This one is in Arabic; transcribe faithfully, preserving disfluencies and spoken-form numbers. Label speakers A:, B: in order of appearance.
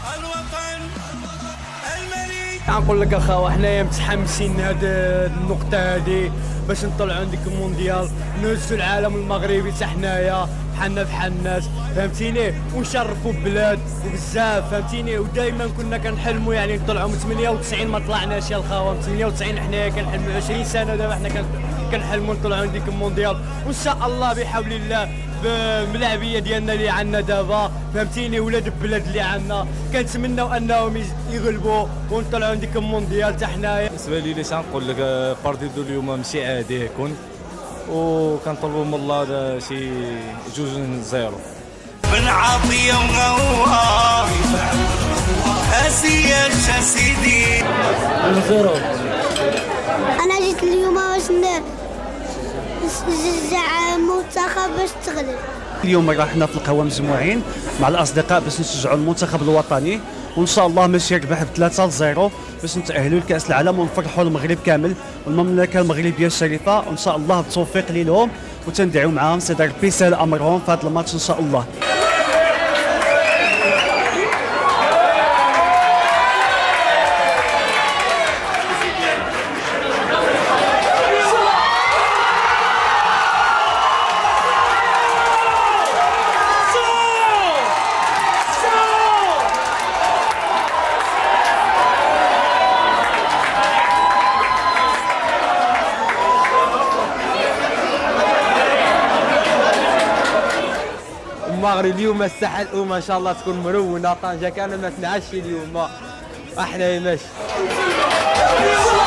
A: الوطن المليك.
B: نقول لك اخا حنايا متحمسين هاد النقطه هادي باش نطلعوا عندك المونديال، نهزوا العالم المغربي حتى حنايا بحالنا بحال الناس، فهمتيني، ونشرفوا البلاد وبزاف، فهمتيني. ودائما كنا كنحلموا يعني نطلعوا من ثمانية وتسعين ما طلعناش يا الخاوه، من ثمانية وتسعين حنايا كنحلموا عشرين سنه دابا حنا كنحلموا نطلعوا عندك المونديال، وان شاء الله بحول الله بالملاعبيه ديالنا اللي عندنا دابا، فهمتيني، ولاد البلاد اللي عندنا كنتمناو انهم يغلبوا ونطلعوا عندك المونديال حتى حنايا.
C: بالنسبه لي ليش غنقول لك بارديدو اليوم ماشي عادي يكون، وكنطلبوا من الله شي جوج زيرو.
A: بن عطيه وغوار اسيا سيدي
C: زيرو.
D: انا جيت اليوم باش نشجع المنتخب باش تغلب.
E: اليوم راحنا في القهوه مجموعين مع الاصدقاء باش نشجعوا المنتخب الوطني، وان شاء الله ماشي يربح بثلاثة لزيرو باش نتاهلوا لكاس العالم ونفرحوا المغرب كامل والمملكه المغربيه الشريفه، وان شاء الله بالتوفيق ليهم وتندعيو معاهم سيدي ربي يسهل امرهم في هذا الماتش ان شاء الله.
B: المغرب اليوم الساحه الامه ان شاء الله تكون مرونه، طنجه كان ما تنعش اليوم، احنا ماشي.